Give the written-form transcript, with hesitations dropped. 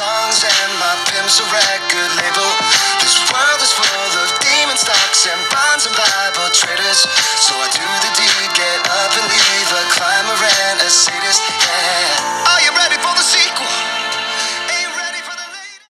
songs and my pimp's a record label. This world is full of demon stocks and bonds and Bible traders.